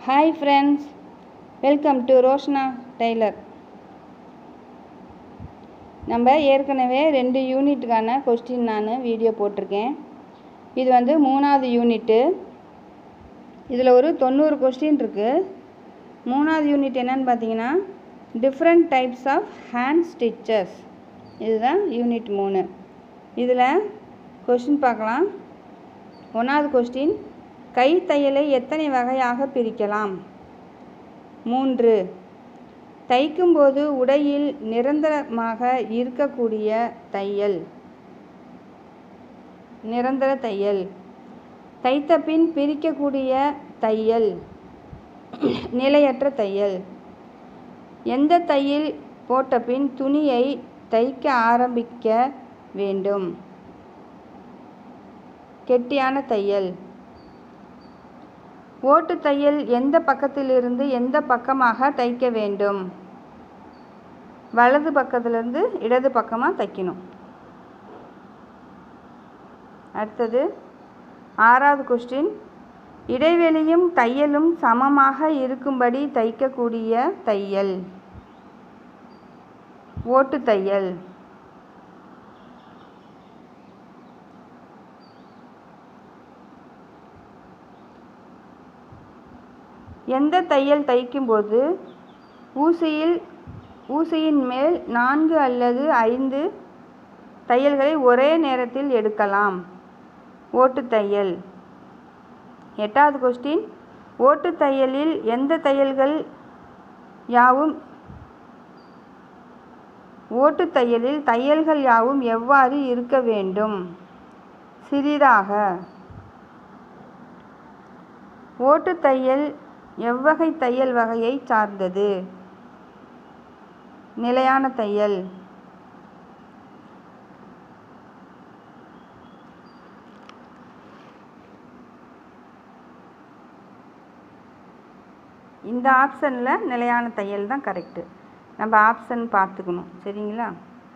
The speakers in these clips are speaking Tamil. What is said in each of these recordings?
Hi friends, welcome to Roshna tailor. நம்ம ஏற்கனவே 2 யூனிட்டுக்கான கொஸ்டின் நான் வீடியோ போட்டிருக்கேன். இது வந்து 3வது யூனிட்டு. இதில் ஒரு 90 கொஸ்டின் இருக்குது. 3வது யூனிட் என்னன்னு பார்த்தீங்கன்னா different types of hand stitches. இதுதான் யூனிட் 3. இதில் கொஸ்டின் பார்க்கலாம். 1வது கொஸ்டின், கை தையலை எத்தனை வகையாக பிரிக்கலாம்? 3. தைக்கும்போது உடையில் நிரந்தரமாக இருக்கக்கூடிய தையல் நிரந்தர தையல், தைத்த பின் பிரிக்கக்கூடிய தையல் நிலையற்ற தையல், எந்த தையல் போட்ட பின் துணியை தைக்க ஆரம்பிக்க வேண்டும்? கெட்டியான தையல். ஓட்டு தையல் எந்த பக்கத்திலிருந்து எந்த பக்கமாக தைக்க வேண்டும்? வலது பக்கத்திலிருந்து இடது பக்கமாக தைக்கணும். அடுத்தது 6வது கொஸ்டின், இடைவெளியும் தையலும் சமமாக இருக்கும்படி தைக்கக்கூடிய தையல் ஓட்டு தையல். எந்த தையல் தைக்கும்போது ஊசியின் மேல் 4 அல்லது 5 தையல்களை ஒரே நேரத்தில் எடுக்கலாம்? ஓட்டு தையல். 8வது கொஸ்டின், ஓட்டு தையலில் எந்த தையல்கள் யாவும் ஓட்டு தையலில் தையல்கள் யாவும் எவ்வாறு இருக்க வேண்டும்? சிறிதாக. ஓட்டு தையல் எவ்வகை தையல் வகையை சார்ந்தது? நிலையான தையல். இந்த ஆப்ஷனில் நிலையான தையல் தான் கரெக்டு. நம்ம ஆப்ஷன் பார்த்துக்கணும், சரிங்களா?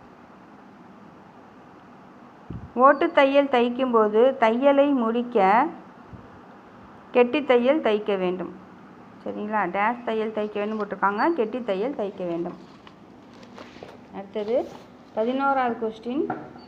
ஓட்டு தையல் தைக்கும்போது தையலை முடிக்க கெட்டி தையல் தைக்க வேண்டும், சரிங்களா? டேஷ் தையல் தைக்க வேண்டும் போட்டிருக்காங்க, கெட்டி தையல் தைக்க வேண்டும். அடுத்தது 11வது கொஸ்டின்,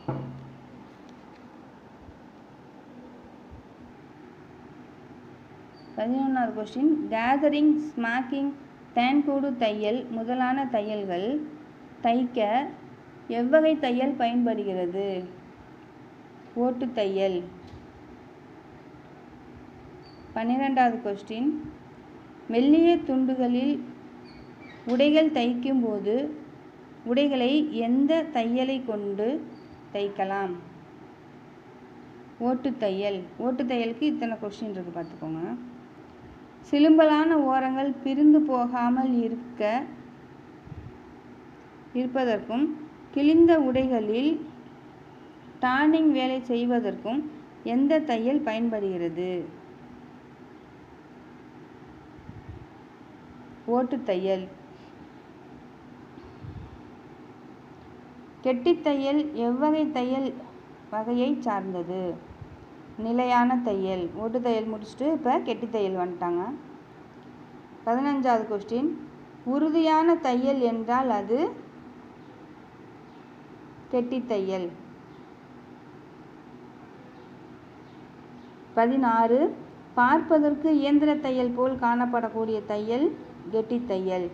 கேதரிங், ஸ்மாக்கிங், தேன்கூடு தையல் முதலான தையல்கள் தைக்க எவ்வகை தையல் பயன்படுகிறது? ஓட்டு தையல். 12வது கொஸ்டின், மெல்லிய துண்டுகளில் உடைகள் தைக்கும்போது உடைகளை எந்த தையலை கொண்டு தைக்கலாம்? ஓட்டு தையல். ஓட்டு தையலுக்கு இத்தனை கொஸ்டின் இருக்குது, பார்த்துக்கோங்க. சிலும்பலான ஓரங்கள் பிரிந்து போகாமல் இருப்பதற்கும் கிழிந்த உடைகளில் டார்னிங் வேலை செய்வதற்கும் எந்த தையல் பயன்படுகிறது? ஓட்டு தையல். கெட்டி தையல் எவ்வகை தையல் வகையை சார்ந்தது? நிலையான தையல். ஓட்டு தையல் முடிச்சுட்டு இப்போ கெட்டி தையல் வந்துட்டாங்க. 15வது கொஸ்டின், உறுதியான தையல் என்றால் அது கெட்டி தையல். 16, பார்ப்பதற்கு இயந்திர தையல் போல் காணப்படக்கூடிய தையல் கெட்டி தையல்.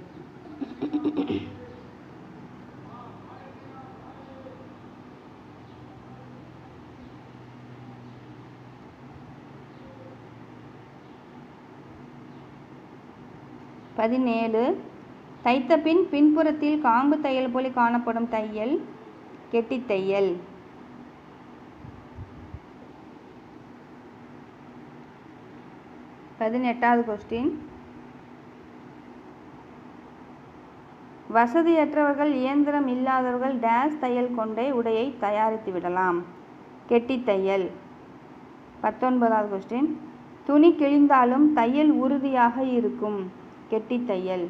17, தைத்த பின் பின்புறத்தில் காம்பு தையல் போல காணப்படும் தையல் கெட்டி தையல். 18வது கொஸ்டின், வசதியற்றவர்கள், இயந்திரம் இல்லாதவர்கள் டேஷ் தையல் கொண்டே உடையை தயாரித்து விடலாம்? கெட்டி தையல். 19வது கொஸ்டின், துணி கிழிந்தாலும் தையல் உறுதியாக இருக்கும்? கெட்டி தையல்.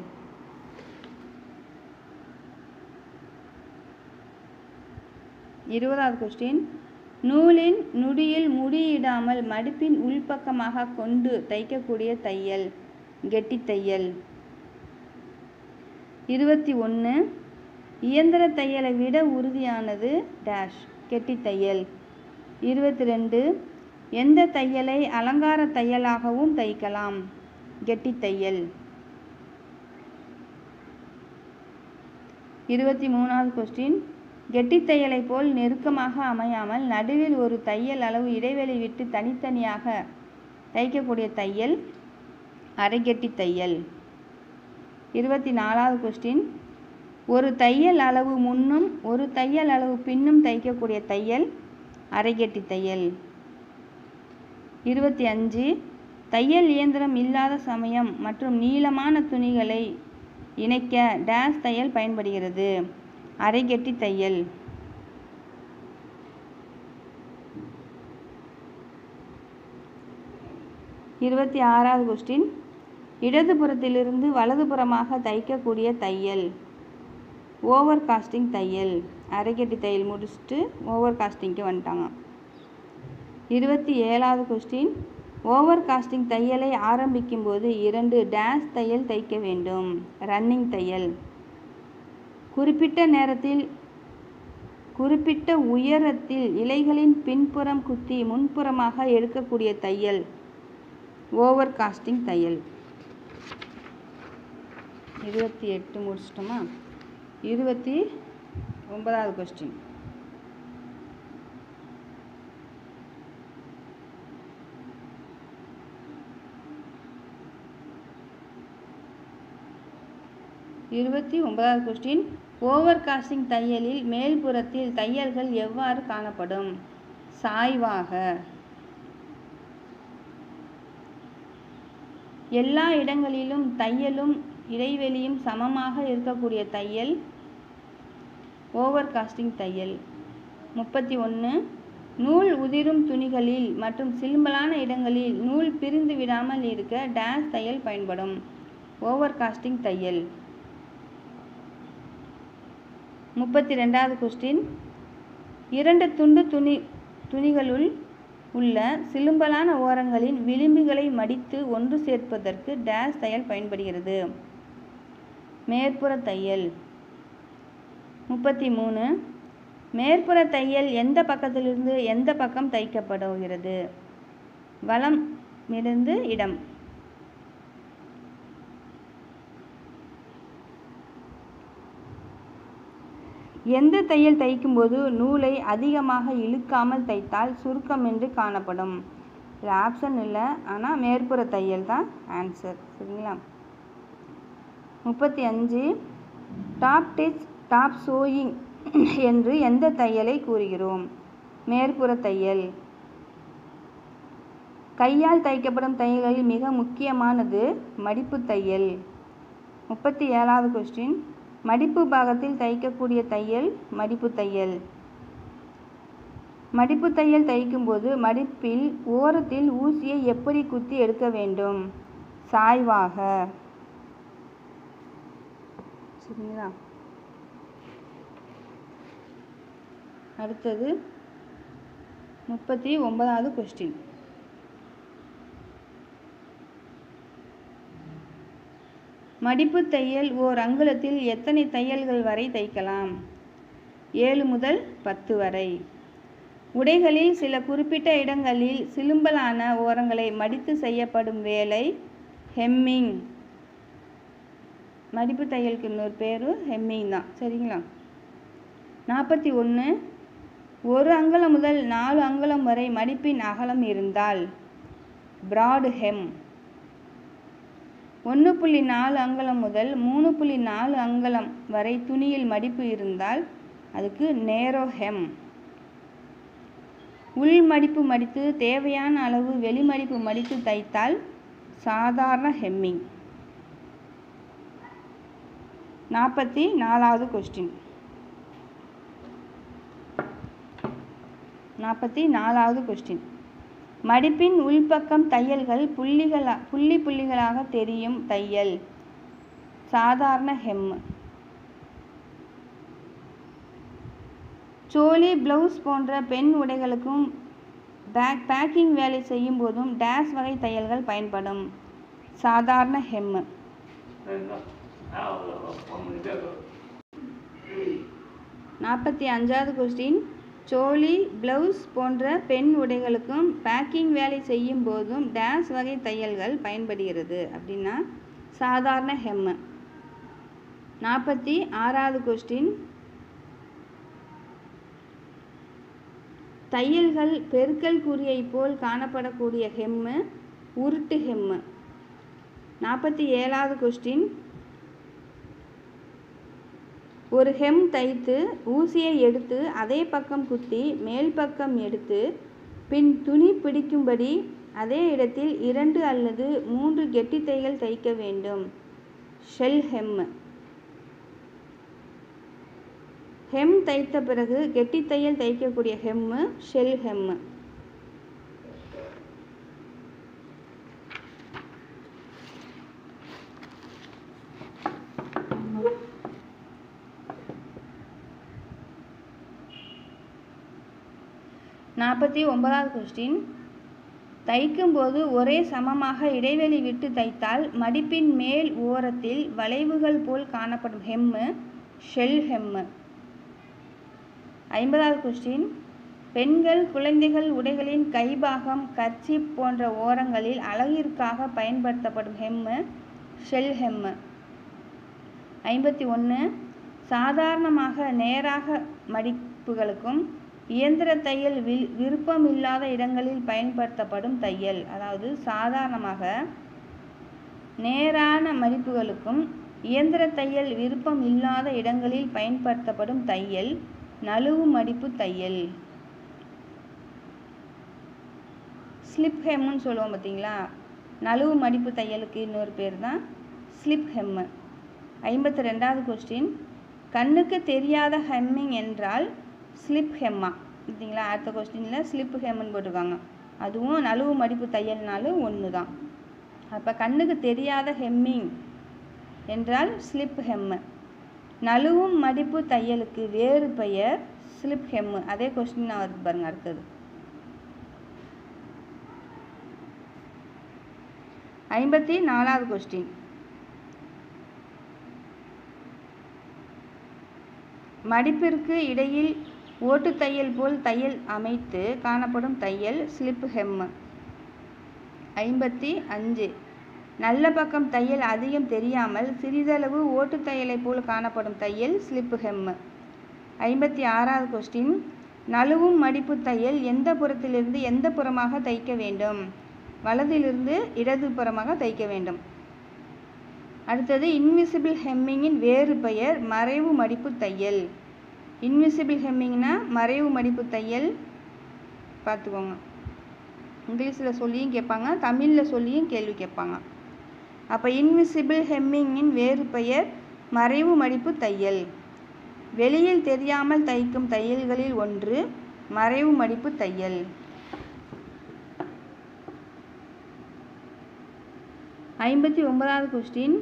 20வது கொஸ்டின், நூலின் நுடியில் முடியிடாமல் மடிப்பின் உள்பக்கமாக கொண்டு தைக்கக்கூடிய தையல் கெட்டி தையல். 21 இயந்திர தையலை விட உறுதியானது டேஷ் கெட்டி தையல். 22 எந்த தையலை அலங்கார தையலாகவும் தைக்கலாம் கெட்டி தையல். 23வது கொஸ்டின் கெட்டி தையலை போல் நெருக்கமாக அமையாமல் நடுவில் ஒரு தையல் அளவு இடைவெளி விட்டு தனித்தனியாக தைக்கக்கூடிய தையல் அரைகெட்டி தையல். 24வது கொஸ்டின் ஒரு தையல் அளவு முன்னும் ஒரு தையல் அளவு பின்னும் தைக்கக்கூடிய தையல் அரைகெட்டி தையல். 25 தையல் இயந்திரம் இல்லாத சமயம் மற்றும் நீளமான துணிகளை இணைக்க டேஷ் தையல் பயன்படுகிறது அரைகெட்டி தையல். 26வது கொஸ்டின் இடதுபுறத்திலிருந்து வலதுபுறமாக தைக்கக்கூடிய தையல் ஓவர் காஸ்டிங் தையல். அரைகெட்டி தையல் முடிச்சுட்டு ஓவர் காஸ்டிங்க்கு வந்துட்டாங்க. 27வது கொஸ்டின் ஓவர் காஸ்டிங் தையலை ஆரம்பிக்கும் போது 2 டேஷ் தையல் தைக்க வேண்டும் ரன்னிங் தையல். குறிப்பிட்ட நேரத்தில் குறிப்பிட்ட உயரத்தில் இலைகளின் பின்புறம் குத்தி முன்புறமாக எடுக்கக்கூடிய தையல் ஓவர் காஸ்டிங் தையல். 28 முடிச்சிட்டோமா. 29வது கொஸ்டின் ஓவர் காஸ்டிங் தையலில் மேல்புறத்தில் தையல்கள் எவ்வாறு காணப்படும் சாய்வாக. எல்லா இடங்களிலும் தையலும் இடைவெளியும் சமமாக இருக்கக்கூடிய தையல் ஓவர் காஸ்டிங் தையல். 31 நூல் உதிரும் துணிகளில் மற்றும் சிலும்பலான இடங்களில் நூல் பிரிந்து விடாமல் இருக்க டேஷ் தையல் பயன்படும் ஓவர் காஸ்டிங் தையல். 32வது கொஸ்டின் 2 துண்டு துணிகளுள் உள்ள சிலும்பலான ஓரங்களின் விளிம்புகளை மடித்து ஒன்று சேர்ப்பதற்கு டேஷ் தையல் பயன்படுகிறது மேற்புற தையல். 33 மேற்புற தையல் எந்த பக்கத்திலிருந்து எந்த பக்கம் தைக்கப்படுகிறது வலம் இருந்து இடம். எந்த தையல் தைக்கும்போது நூலை அதிகமாக இழுக்காமல் தைத்தால் சுருக்கம் என்று காணப்படும். இது ஆப்ஷன் இல்லை, ஆனால் மேற்புற தையல் தான் ஆன்சர். சரிங்களா. 35 டாப் டிச் டாப் சோயிங் என்று எந்த தையலை கூறுகிறோம் மேற்புற தையல். கையால் தைக்கப்படும் தையல்களில் மிக முக்கியமானது மடிப்பு தையல். 37வது கொஸ்டின் மடிப்பு பாகத்தில் தைக்கக்கூடிய தையல் மடிப்பு தையல். மடிப்பு தையல் தைக்கும்போது மடிப்பில் ஓரத்தில் ஊசியை எப்படி குத்தி எடுக்க வேண்டும் சாய்வாக. சரிங்களா. அடுத்தது 39வது கொஸ்டின் மடிப்பு தையல் ஓர் அங்குலத்தில் எத்தனை தையல்கள் வரை தைக்கலாம் 7 முதல் 10 வரை. உடைகளில் சில குறிப்பிட்ட இடங்களில் சிலும்பலான ஓரங்களை மடித்து செய்யப்படும் வேலை ஹெம்மிங். மடிப்பு தையலுக்கு இன்னொரு பேர் ஹெம்மிங் தான். சரிங்களா. 41 1 அங்குலம் முதல் 4 அங்குலம் வரை மடிப்பின் அகலம் இருந்தால் பிராட் ஹெம். 1.4 அங்குலம் முதல் 3.4 அங்குலம் வரை துணியில் மடிப்பு இருந்தால் அதுக்கு நேரோ ஹெம். உள் மடிப்பு மடித்து தேவையான அளவு வெளிமடிப்பு மடித்து தைத்தால் சாதாரண ஹெம்மிங். 44வது கொஸ்டின் 44வது கொஸ்டின் மடிப்பின் உள்பக்கம் தையல்கள் புள்ளி புள்ளிகளாக தெரியும் தையல் சாதாரண ஹெம். சோலி பிளவுஸ் போன்ற பெண் உடைகளுக்கும் பேக்கிங் வேலை செய்யும் போதும் டேஷ் வகை தையல்கள் பயன்படும் சாதாரண ஹெம்மு. 45வது கொஸ்டின், சோலி, ப்ளவுஸ் போன்ற பெண் உடைகளுக்கும் பேக்கிங் வேலை செய்யும் போதும் டேஸ் வகை தையல்கள் பயன்படுகிறது அப்படின்னா சாதாரண ஹெம்மு. 46வது கொஸ்டின், தையல்கள் பெருக்கல் குறியை போல் காணப்படக்கூடிய ஹெம்மு உருட்டு ஹெம்மு. 47வது கொஸ்டின், ஒரு ஹெம் தைத்து ஊசியை எடுத்து அதே பக்கம் குத்தி மேல் பக்கம் எடுத்து பின் துணி பிடிக்கும்படி அதே இடத்தில் 2 அல்லது 3 கெட்டி தையல் தைக்க வேண்டும். Shell hem. ஹெம் தைத்த பிறகு கெட்டி தையல் தைக்கக்கூடிய ஹெம்மு ஷெல் ஹெம்மு. 49வது கொஸ்டின், தைக்கும்போது ஒரே சமமாக இடைவெளி விட்டு தைத்தால் மடிப்பின் மேல் ஓரத்தில் வளைவுகள் போல் காணப்படும் ஹெம்மு ஷெல் ஹெம்மு. 50வது கொஸ்டின், பெண்கள் குழந்தைகள் உடைகளின் கைபாகம் கர்ச்சீப் போன்ற ஓரங்களில் அழகிற்காக பயன்படுத்தப்படும் ஹெம்மு ஷெல் ஹெம்மு. 51, சாதாரணமாக நேராக மடிப்புகளுக்கும் இயந்திர தையல் விருப்பமில்லாத இடங்களில் பயன்படுத்தப்படும் தையல். அதாவது சாதாரணமாக நேரான மடிப்புகளுக்கும் இயந்திர தையல் விருப்பம் இல்லாத இடங்களில் பயன்படுத்தப்படும் தையல் நழுவு மடிப்பு தையல். ஸ்லிப் ஹெம்முன்னு சொல்லுவோம் பார்த்தீங்களா, நழுவு மடிப்பு தையலுக்கு இன்னொரு பேர் தான் ஸ்லிப் ஹெம்மு. 52வது கொஸ்டின், கண்ணுக்கு தெரியாத ஹெம்மிங் என்றால் ஸ்லிப் ஹெம்மா பார்த்தீங்களா. அடுத்த கொஸ்டினில் ஸ்லிப் ஹெம்முன்னு போட்டிருக்காங்க. அதுவும் நழுவு மடிப்பு தையல்னாலும் ஒன்று தான். அப்போ கண்ணுக்கு தெரியாத ஹெம்மிங் என்றால் ஸ்லிப் ஹெம்மு. நழுவும் மடிப்பு தையலுக்கு வேறு பெயர் ஸ்லிப் ஹெம்மு. அதே கொஸ்டின் வருது பாருங்க அடுத்தது. 54வது கொஸ்டின், மடிப்பிற்கு இடையில் ஓட்டு தையல் போல் தையல் அமைத்து காணப்படும் தையல் ஸ்லிப் ஹெம்மு. 55, நல்ல பக்கம் தையல் அதிகம் தெரியாமல் சிறிதளவு ஓட்டு தையலை போல் காணப்படும் தையல் ஸ்லிப் ஹெம்மு. 56வது கொஸ்டின், நழுவும் மடிப்பு தையல் எந்த புறத்திலிருந்து எந்த புறமாக தைக்க வேண்டும்? வலதிலிருந்து இடது புறமாக தைக்க வேண்டும். அடுத்தது, இன்விசிபிள் ஹெம்மிங்கின் வேறு பெயர் மறைவு மடிப்பு தையல். இன்விசிபிள் ஹெம்மிங்னா மறைவு மடிப்பு தையல். பார்த்துக்கோங்க, இங்கிலீஷில் சொல்லியும் கேட்பாங்க, தமிழில் சொல்லியும் கேள்வி கேட்பாங்க. அப்போ இன்விசிபிள் ஹெம்மிங்கின் வேறு பெயர் மறைவு மடிப்பு தையல். வெளியில் தெரியாமல் தைக்கும் தையல்களில் ஒன்று மறைவு மடிப்பு தையல். 59வது கொஸ்டின்,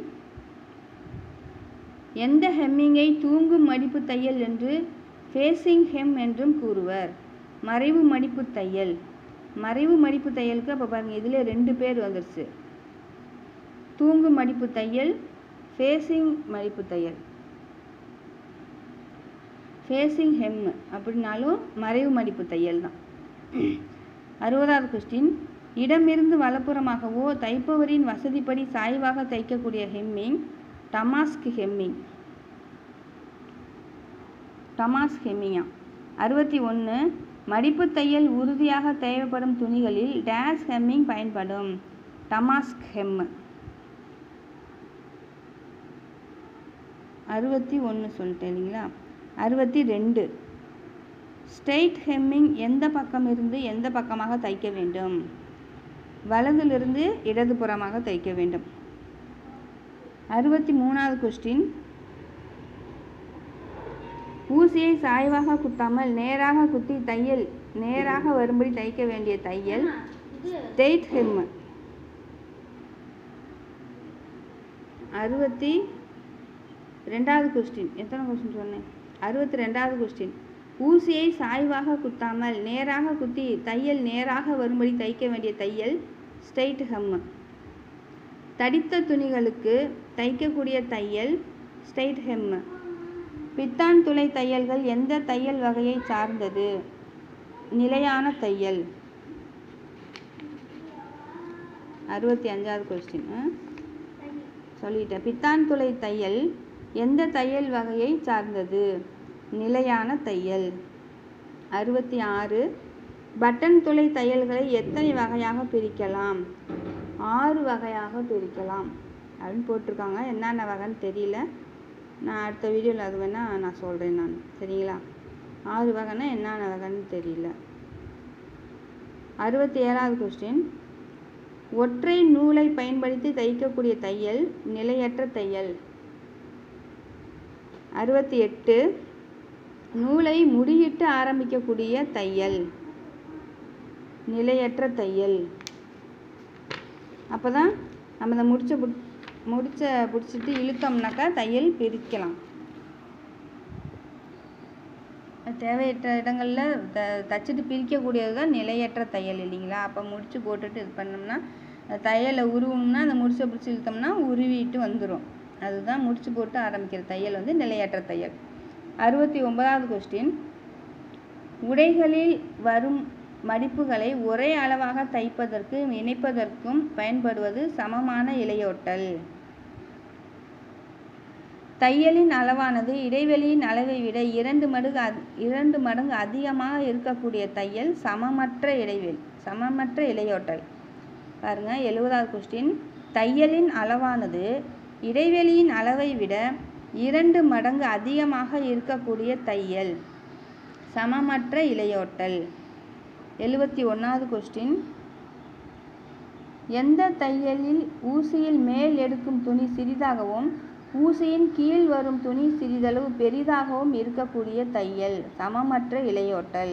எந்த ஹெம்மிங்கை தூங்கும் மடிப்பு தையல் என்று ஃபேஸிங் ஹெம் என்றும் கூறுவர்? மறைவு மடிப்பு தையல். மறைவு மடிப்பு தையலுக்கு அப்போ பாருங்கள், இதில் 2 பேர் வந்துருச்சு. தூங்கும் மடிப்பு தையல், ஃபேஸிங் மடிப்பு தையல். ஃபேஸிங் ஹெம் அப்படின்னாலும் மறைவு மடிப்பு தையல் தான். 60வது கொஸ்டின், இடமிருந்து வலப்புறமாகவோ தைப்பவரின் வசதிப்படி சாய்வாக தைக்கக்கூடிய ஹெம்மிங் டமாஸ்க் ஹெம்மிங். டமாஸ்க் ஹெம்மிங்கா. 61, மடிப்பு தையல் உறுதியாக தேவைப்படும் துணிகளில் டேஸ் ஹெம்மிங் பயன்படும். Damask hem. 61 சொல்லிட்டேன் இல்லைங்களா. 62, ஸ்ட்ரெயிட் ஹெம்மிங் எந்த பக்கம் இருந்து எந்த பக்கமாக தைக்க வேண்டும்? வலதிலிருந்து இடதுபுறமாக தைக்க வேண்டும். 63வது கொஸ்டின், ஊசியை சாய்வாக குத்தாமல் நேராக குத்தி தையல் நேராக வரும்படி தைக்க வேண்டிய தையல் ஸ்ட்ரெயிட் ஹெம். 62வது கொஸ்டின், எத்தனை கொஸ்டின் சொன்னேன்? 62வது கொஸ்டின், ஊசியை சாய்வாக குத்தாமல் நேராக குத்தி தையல் நேராக வரும்படி தைக்க வேண்டிய தையல் ஸ்ட்ரெயிட் ஹெம். தடித்த துணிகளுக்கு தைக்கக்கூடிய தையல் ஸ்ட்ரெயிட் ஹெம். பித்தான் துளை தையல்கள் எந்த தையல் வகையை சார்ந்தது? நிலையான தையல். 65வது கொஸ்டின் சொல்லிட்டேன். பித்தான் துளை தையல் எந்த தையல் வகையை சார்ந்தது? நிலையான தையல். 66 பட்டன் துளை தையல்களை எத்தனை வகையாக பிரிக்கலாம்? 6 வகையாக பிரிக்கலாம் அப்படின்னு போட்டிருக்காங்க. என்னென்ன வகைன்னு தெரியல, நான் அடுத்த வீடியோவில் அது வேணால் நான் சொல்கிறேன் நான், சரிங்களா? 6 வகைன்னா என்னென்ன வகைன்னு தெரியல. 67வது கொஸ்டின் ஒற்றை நூலை பயன்படுத்தி தைக்கக்கூடிய தையல் நிலையற்ற தையல். 68 நூலை முடியிட்டு ஆரம்பிக்கக்கூடிய தையல் நிலையற்ற தையல். அப்போ தான் நம்ம இந்த முடிச்ச பிடிச்சிட்டு இழுத்தோம்னாக்கா தையல் பிரிக்கலாம். தேவையற்ற இடங்களில் தைச்சிட்டு பிரிக்கக்கூடியது தான் நிலையற்ற தையல் இல்லைங்களா? அப்போ முடிச்சு போட்டுட்டு இது பண்ணோம்னா தையலை உருவம்னா அந்த முடிச்சை பிடிச்சி இழுத்தோம்னா உருவிட்டு வந்துடும். அதுதான் முடிச்சு போட்டு ஆரம்பிக்கிற தையல் வந்து நிலையற்ற தையல். 69வது கொஸ்டின் உடைகளில் வரும் மடிப்புகளை ஒரே அளவாக தைப்பதற்கு இணைப்பதற்கும் பயன்படுவது சமமான இழையோட்டல். தையலின் அளவானது இடைவெளியின் அளவை விட 2 மடங்கு அதிகமாக இருக்கக்கூடிய தையல் சமமற்ற இழையோட்டல். பாருங்க 70வது கொஸ்டின் தையலின் அளவானது இடைவெளியின் அளவை விட 2 மடங்கு அதிகமாக இருக்கக்கூடிய தையல் சமமற்ற இழையோட்டல். 71வது கொஸ்டின் எந்த தையலில் ஊசியில் மேல் எடுக்கும் துணி சிறிதாகவும் ஊசியின் கீழ் வரும் துணி சிறிதளவு பெரிதாகவும் இருக்கக்கூடிய தையல் சமமற்ற இழையோட்டல்.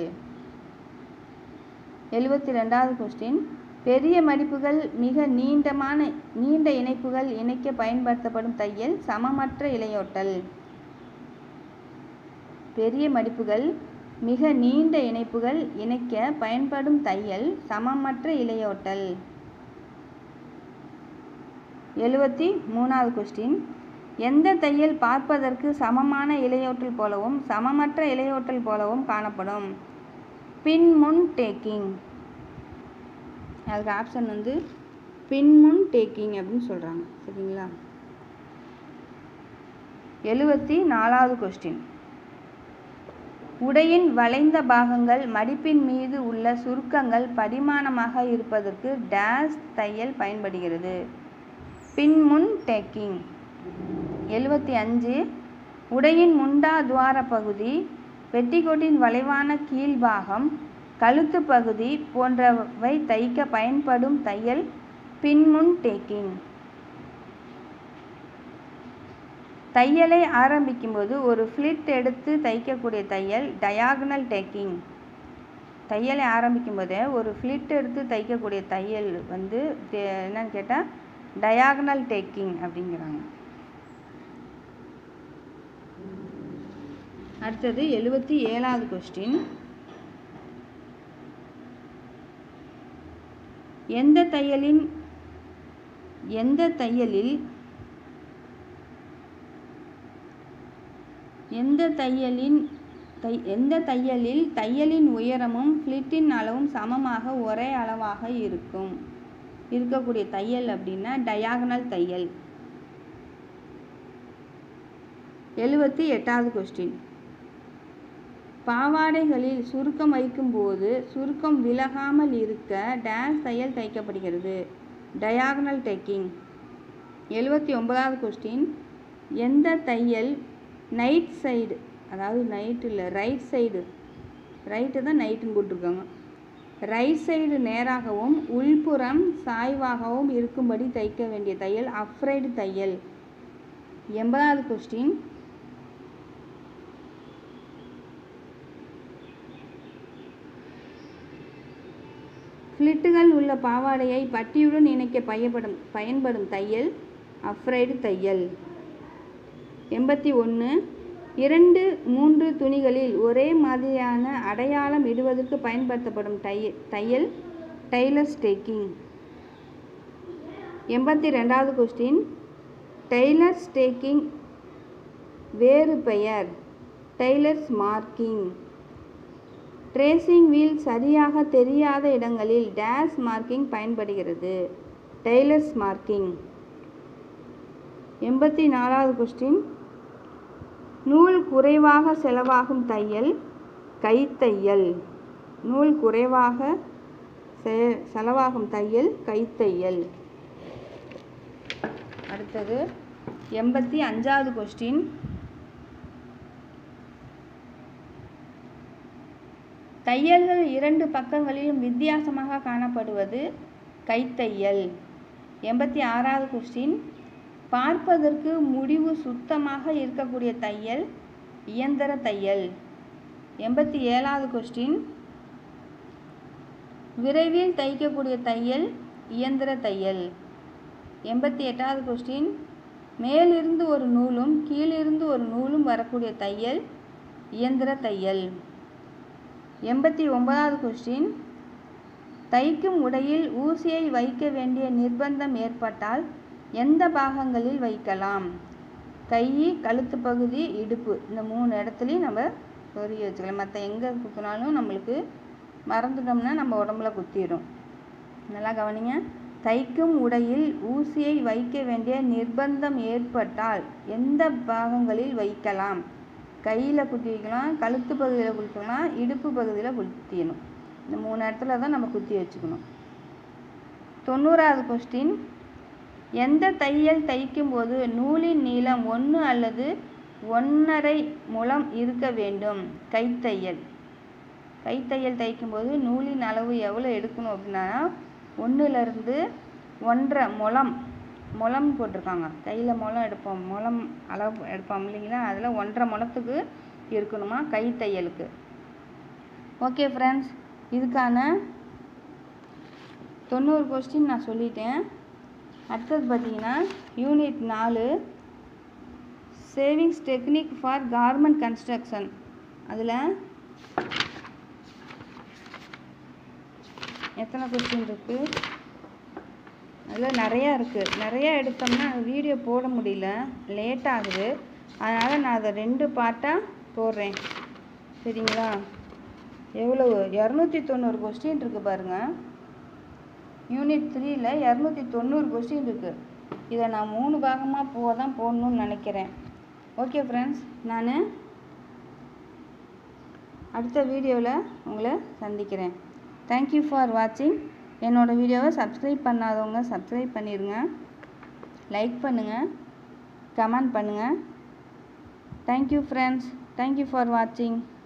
72வது கொஸ்டின் பெரிய மடிப்புகள் மிக நீண்ட இணைப்புகள் இணைக்க பயன்படுத்தப்படும் தையல் சமமற்ற இழையோட்டல். பெரிய மடிப்புகள் மிக நீண்ட இணைப்புகள் இணைக்க பயன்படும் தையல் சமமற்ற இழையோட்டல். 73வது கொஸ்டின் எந்த தையல் பார்ப்பதற்கு சமமான இழையோட்டல் போலவும் சமமற்ற இழையோட்டல் போலவும் காணப்படும்? பின்முன் டேக்கிங். அதுக்கு ஆப்ஷன் வந்து பின்முன் டேக்கிங் அப்படின்னு சொல்கிறாங்க, சரிங்களா? 74வது கொஸ்டின் உடையின் வளைந்த பாகங்கள் மடிப்பின் மீது உள்ள சுருக்கங்கள் படிமானமாக இருப்பதற்கு டேஸ் தையல் பயன்படுகிறது? பின்முன் டேக்கிங். 75 உடையின் முண்டா துவார பகுதி பெட்டிக்கோட்டின் வளைவான கீழ்பாகம் கழுத்து பகுதி போன்றவை தைக்க பயன்படும் தையல் பின்முன் டேக்கிங். தையலை ஆரம்பிக்கும்போது ஒரு ஃப்ளிட் எடுத்து தைக்கக்கூடிய தையல் டயாகனல் டேக்கிங். தையலை ஆரம்பிக்கும் போதே ஒரு ஃப்ளிட் எடுத்து தைக்கக்கூடிய தையல் வந்து என்னன்னு கேட்டால் டயாகனல் டேக்கிங் அப்படிங்கிறாங்க. அடுத்தது 77வது கொஸ்டின் எந்த தையலில் தையலின் உயரமும் ஃப்ளிட்டின் அளவும் சமமாக ஒரே அளவாக இருக்கக்கூடிய தையல் அப்படின்னா டயாகனல் தையல். 78வது கொஸ்டின் பாவாடைகளில் சுருக்கம் வைக்கும்போது சுருக்கம் விலகாமல் இருக்க டேஸ் தையல் தைக்கப்படுகிறது? Diagonal tacking. 79வது கொஸ்டின் எந்த தையல் நைட் சைடு, அதாவது நைட்டு இல்லை ரைட் சைடு, ரைட்டு தான் நைட்டுன்னு போட்டிருக்காங்க, ரைட் சைடு நேராகவும் உள்புறம் சாய்வாகவும் இருக்கும்படி தைக்க வேண்டிய தையல் அப்ரைடு தையல். 80வது கொஸ்டின் ஃப்ளிட்டுகள் உள்ள பாவாடையை பட்டியுடன் இணைக்க பயன்படும் தையல் அப்ரைடு தையல். 81 2-3 துணிகளில் ஒரே மாதிரியான அடையாளம் இடுவதற்கு பயன்படுத்தப்படும் தையல் டெய்லர்ஸ் டேக்கிங். 82வது கொஸ்டின் டெய்லர் ஸ்டேக்கிங் வேறு பெயர் டெய்லர்ஸ் மார்க்கிங். ட்ரேசிங் வீல் சரியாக தெரியாத இடங்களில் டேஷ் மார்க்கிங் பயன்படுகிறது டெய்லர்ஸ் மார்க்கிங். 84வது கொஸ்டின் நூல் குறைவாக செலவாகும் தையல் கைத்தையல். நூல் குறைவாக செலவாகும் தையல் கைத்தையல். அடுத்தது 85வது கொஸ்டின் தையல்கள் இரண்டு பக்கங்களிலும் வித்தியாசமாக காணப்படுவது கைத்தையல். 86வது கொஸ்டின் பார்ப்பதற்கு முடிவு சுத்தமாக இருக்கக்கூடிய தையல் இயந்திர தையல். 87வது கொஸ்டின் விரைவில் தைக்கக்கூடிய தையல் இயந்திர தையல். 88வது கொஸ்டின் மேலிருந்து ஒரு நூலும் கீழிருந்து ஒரு நூலும் வரக்கூடிய தையல் இயந்திர தையல். 89வது கொஸ்டின் தைக்கும் உடையில் ஊசியை வைக்க வேண்டிய நிர்பந்தம் ஏற்பட்டால் எந்த பாகங்களில் வைக்கலாம்? கை, கழுத்து பகுதி, இடுப்பு, இந்த 3 இடத்துலையும் நம்ம சொருகி வச்சுக்கலாம். மற்ற எங்கே குத்தினாலும் நம்மளுக்கு மறந்துட்டோம்னா நம்ம உடம்புல குத்திடும். நல்லா கவனிங்க. தைக்கும் உடையில் ஊசியை வைக்க வேண்டிய நிர்பந்தம் ஏற்பட்டால் எந்த பாகங்களில் வைக்கலாம்? கையில் குத்தி வைக்கலாம், கழுத்து பகுதியில் குத்திக்கலாம், இடுப்பு பகுதியில் குத்திடணும். இந்த 3 இடத்துல தான் நம்ம குத்தி வச்சுக்கணும். 90வது கொஸ்டின் எந்த தையல் தைக்கும் போது நூலின் நீளம் 1 அல்லது 1.5 முழம் இருக்க வேண்டும்? கைத்தையல். கைத்தையல் தைக்கும்போது நூலின் அளவு எவ்வளோ எடுக்கணும் அப்படின்னா 1லேருந்து 1.5 முழம். முழம் போட்டிருக்காங்க. கையில் முழம் எடுப்போம், முழம் அளவு எடுப்போம் இல்லைங்களா, அதில் 1.5 முழத்துக்கு இருக்கணுமா கைத்தையலுக்கு. ஓகே ஃப்ரெண்ட்ஸ், இதுக்கான 90 கொஸ்டின் நான் சொல்லிட்டேன். அடுத்தது பார்த்தீங்கன்னா unit 4 savings technique for garment construction. அதில் எத்தனை கொஸ்டின் இருக்குது? அதில் நிறையா இருக்குது. நிறையா எடுத்தோம்னா வீடியோ போட முடியல, லேட் ஆகுது. அதனால் நான் அதை 2 பார்ட்டாக போடுறேன். சரிங்களா? எவ்வளவு 290 கொஸ்டின் இருக்குது பாருங்கள். யூனிட் 3ல் 290 கொஸ்டின் இருக்குது. இதை நான் 3 பாகமாக போடணும்னு நினைக்கிறேன். ஓகே ஃப்ரெண்ட்ஸ், நான் அடுத்த வீடியோவில் உங்களை சந்திக்கிறேன். தேங்க்யூ ஃபார் வாட்சிங். என்னோடய வீடியோவை சப்ஸ்கிரைப் பண்ணாதவங்க சப்ஸ்கிரைப் பண்ணிடுங்க, லைக் பண்ணுங்கள், கமெண்ட் பண்ணுங்கள். Thank you friends. தேங்க்யூ ஃபார் வாட்சிங்.